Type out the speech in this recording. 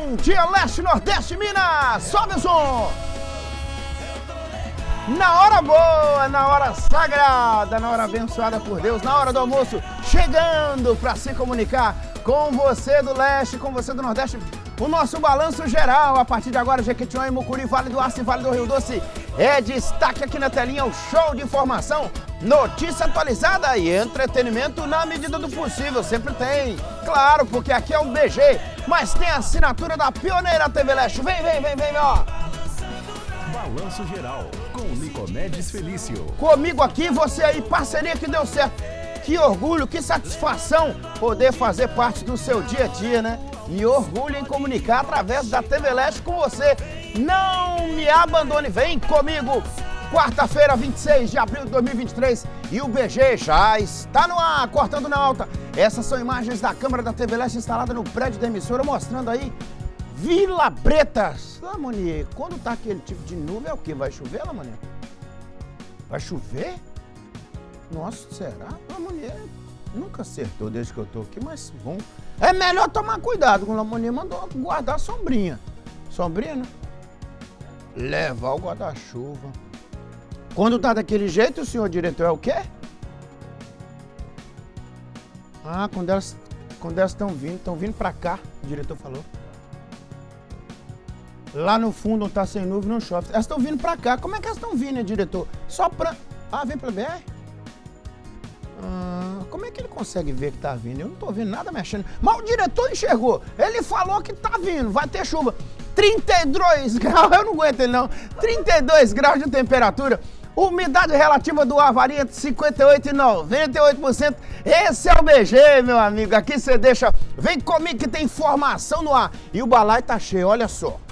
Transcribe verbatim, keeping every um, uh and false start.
Bom dia, Leste, Nordeste, Minas! Sobe o som! Na hora boa, na hora sagrada, na hora abençoada por Deus, na hora do almoço, chegando para se comunicar com você do Leste, com você do Nordeste, o nosso balanço geral. A partir de agora, Jequitinhonha, Mucuri, Vale do Aço e Vale do Rio Doce, é destaque aqui na telinha, o show de informação, notícia atualizada e entretenimento na medida do possível, sempre tem. Claro, porque aqui é o B G, mas tem a assinatura da Pioneira T V Leste. Vem, vem, vem, vem, ó! Balanço Geral, com Nicomedes Felício. Comigo aqui, você aí, parceria que deu certo. Que orgulho, que satisfação poder fazer parte do seu dia a dia, né? E orgulho em comunicar através da T V Leste com você. Não me abandone, vem comigo. Quarta-feira, vinte e seis de abril de dois mil e vinte e três, e o B G já está no ar, cortando na alta. Essas são imagens da câmera da T V Leste instalada no prédio da emissora, mostrando aí Vila Bretas. Ah, Monier, quando tá aquele tipo de nuvem, é o quê? Vai chover, lá, Monier? Vai chover? Nossa, será? Ah, Monier, nunca acertou desde que eu tô aqui, mas bom. É melhor tomar cuidado com o Lamonier, mandou guardar a sombrinha. Sombrinha, né? Levar o guarda-chuva. Quando tá daquele jeito, o senhor diretor é o quê? Ah, quando elas quando elas estão vindo, estão vindo pra cá, o diretor falou. Lá no fundo, não tá sem nuvem, não chove. Elas estão vindo pra cá. Como é que elas estão vindo, né, diretor? Só pra... Ah, vem pra B R? Ah, como é que ele consegue ver que tá vindo? Eu não tô vendo nada mexendo. Mas o diretor enxergou. Ele falou que tá vindo, vai ter chuva. trinta e dois graus, eu não aguento ele não. trinta e dois graus de temperatura. Umidade relativa do ar varia entre cinquenta e oito e noventa e oito por cento. Esse é o B G, meu amigo. Aqui você deixa... Vem comigo que tem informação no ar. E o balaio tá cheio, olha só.